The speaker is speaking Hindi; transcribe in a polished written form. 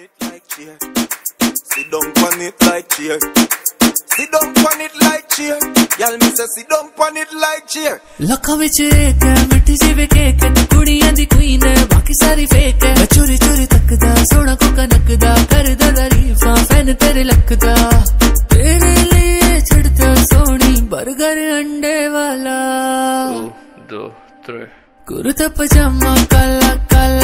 it like chair. Sit down on it like chair. Sit down on it like chair. Y'all me say sit down on it like chair. लखा विच एक है मिठी सी वे केक है कुड़ियां दी क्वीन है बाकी सारी फेक है मैं चोरी चोरी तकदा सोना को कनकदा करदा तारीफा फैन तेरे लखदा तेरे लिए छड़ता सोनी बर्गर अंडे वाला 1 2 3 कुर्ता पजामा काला काला